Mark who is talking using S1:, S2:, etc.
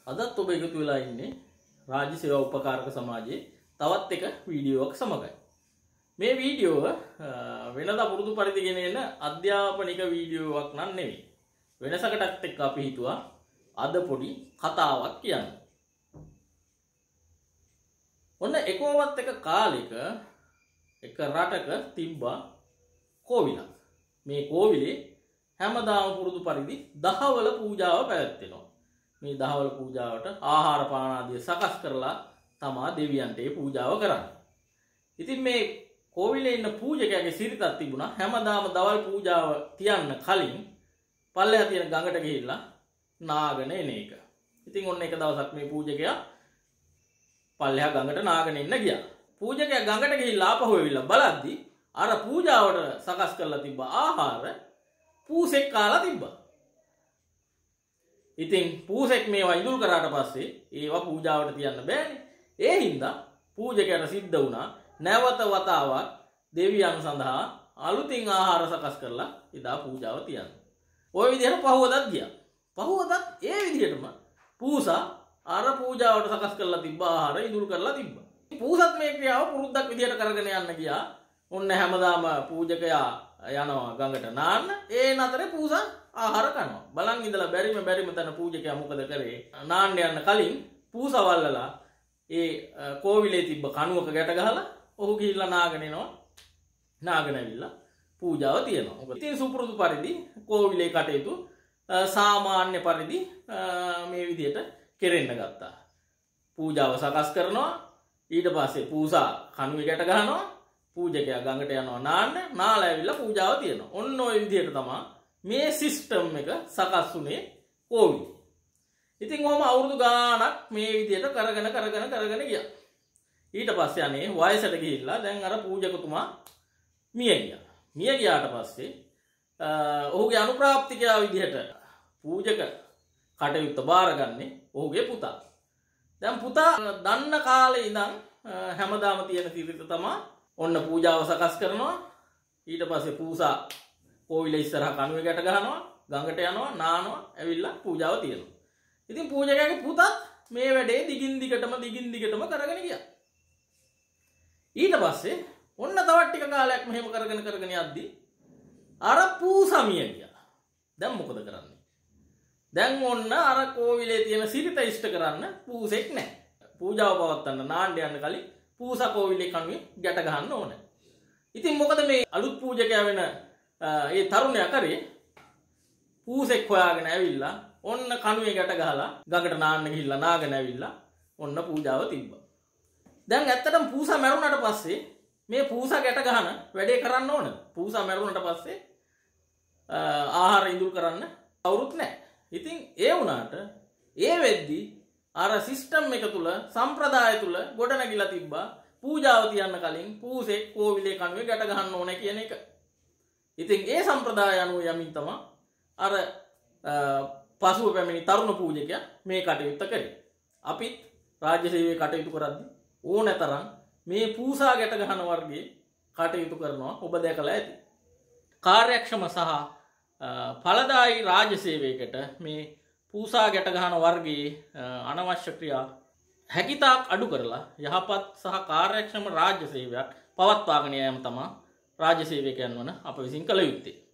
S1: අදත් ඔබ එකතු වෙලා ඉන්නේ රාජ්‍ය සේවා උපකාරක සමාජයේ තවත් එක වීඩියෝවක් සමගයි. මේ වීඩියෝව වෙනදා පුරුදු පරිදි ගෙන එන අධ්‍යාපනික වීඩියෝවක් නන් නෙවෙයි. වෙනසකටත් එක්ක අපි හිතුවා අද පොඩි කතාවක් කියන්න. ඔන්න එකෝවත් එක කාලෙක එක රටක තිබ්බා කෝවිලක්. මේ කෝවිලේ හැමදාම පුරුදු පරිදි දහවල පූජාව පැවැත්වෙනවා. මේ දහවල පූජාවට ආහාර පාන ආදිය සකස් කරලා තමා දෙවියන්ට ඒ පූජාව කරන්නේ. ඉතින් මේ කෝවිලේ ඉන්න පූජකයාගේ සිරිතක් තිබුණා හැමදාම දවල් පූජාව තියන්න කලින් පල්ලෙහා තියෙන ගඟට ගිහිල්ලා නාගෙන එන එක. ඉතින් ඔන්න එක දවසක් මේ පූජකයා පල්ලෙහා ගඟට නාගෙන එන්න ගියා. පූජකයා ගඟට ගිහිල්ලා ආපහු එවිලා බලද්දි අර පූජාවට සකස් කරලා තිබ්බ ආහාර පූසෙක් කාලා තිබ්බා. ඉතින් පූසෙක් මේවා ඉඳුල් කරාට පස්සේ ඒවා පූජාවට තියන්න බෑනේ. ඒ හින්දා පූජකයාට සිද්ධ වුණා නැවත වතාවක් දෙවියන් සඳහා අලුතින් ආහාර සකස් කරලා එදා පූජාව තියන්න. ওই විදිහට පහවදත් ගියා. පහවදත් ඒ විදිහටම පූසා අර පූජාවට සකස් කරලා තිබ්බ ආහාර ඉඳුල් කරලා තිබ්බා. පූසත් මේ ක්‍රියාව පුරුද්දක් විදිහට කරගෙන යන්න ගියා. ඔන්න හැමදාම පූජකයා යනවා ගඟට නාන්න. ඒ නතරේ පූසා ආහාර කනවා. බලන් ඉඳලා බැරිම තන පූජකයා මොකද කරේ? නාන්න යන්න කලින් පූසවල්ලලා ඒ කෝවිලේ තිබ්බ කණුවක ගැට ගහලා ඔහු ගිහිල්ලා නාගෙන එනවා. නාගෙන ඇවිල්ලා පූජාව තියනවා. ඉතින් සුපුරුදු පරිදි කෝවිලේ කටයුතු සාමාන්‍ය පරිදි මේ විදිහට කෙරෙන්න ගත්තා. පූජාව සකස් කරනවා. ඊට පස්සේ පූසා කණුවේ ගැට ගහනවා. පූජකයා ගඟට යනවා නාන්න. නාලා ඇවිල්ලා පූජාව තියනවා. ඔන්න ඔය විදිහට තමයි මේ සිස්ටම් එක සකස් වුණේ කෝවිලේ. ඉතින් ඔහම අවුරුදු ගාණක් මේ විදිහට කරගෙන ගියා. ඊට පස්සේ අනේ වයසට ගිහිල්ලා දැන් අර පූජකතුමා මිය ගියා. මිය ගියාට පස්සේ ඔහුගේ අනුප්‍රාප්තිකයා විදිහට පූජක කටයුත්ත බාරගන්නේ ඔහුගේ පුතා. දැන් පුතා දන්න කාලේ ඉඳන් හැමදාම තියෙන සිරිත තමයි ඔන්න පූජාව සකස් කරනවා. ඊට පස්සේ පූසා කෝවිල ඉස්සරහා කණුවේ ගැට ගහනවා. ගඟට යනවා නානවා ඇවිල්ලා පූජාව තියනවා. ඉතින් පූජකයාගේ පුතත් මේ වැඩේ දිගින් දිගටම කරගෙන ගියා. ඊට පස්සේ ඔන්න තවත් ටික කාලයක් මෙහෙම කරගෙන යද්දි අර පූසා මිය ගියා. දැන් මොකද කරන්නේ? දැන් ඔන්න අර කෝවිලේ තියෙන සිරිත ඉෂ්ට කරන්න පූසෙක් නැහැ. පූජාව පවත්වන්න නාන්න යන්න කලින් පූසා කෝවිලේ කණුවේ ගැට ගහන්න ඕනේ. ඉතින් මොකද මේ අලුත් පූජකයා වෙන ඒ තරුණයා කරේ? පූසෙක් හොයාගෙන ඇවිල්ලා ඔන්න කණුවේ ගැට ගහලා ගඟට නාන්න ගිහිල්ලා නාගෙන ඇවිල්ලා ඔන්න පූජාව තිබ්බා. දැන් ඇත්තටම පූසා මැරුණාට පස්සේ මේ පූසා ගැට ගහන වැඩේ කරන්න ඕනද? පූසා මැරුණාට පස්සේ ආහාර ඉඳුල් කරන්න කවුරුත් නැහැ. ඉතින් ඒ වුණාට ඒ වෙද්දි අර සිස්ටම් එක තුල සම්ප්‍රදාය තුල ගොඩනැගිලා තිබ්බා පූජාව තියන්න කලින් පූසෙක් කෝවිලේ කණුවේ ගැට ගහන්න ඕනේ කියන එක. ඉතින් ඒ සම්ප්‍රදාය අනුව යමින් තමයි අර පසුව පැමිණි තරුණ පූජකයා මේ කටයුත්ත කරේ. අපිත් රාජ්‍ය සේවයේ කටයුතු කරද්දී ඕනතරම් මේ පූසා ගැට ගහන වර්ගයේ කටයුතු කරනවා ඔබ දැකලා ඇති. කාර්යක්ෂම සහ ඵලදායී රාජ්‍ය සේවයකට මේ පූසා ගැට ගහන වර්ගයේ අනවශ්‍ය ක්‍රියා හැකිතාක් අඩු කරලා යහපත් සහ කාර්යක්ෂම රාජ්‍ය සේවයක් පවත්වාගෙන යාම තමයි රාජ්‍ය සේවකයන් වන අප විසින් කළ යුත්තේ.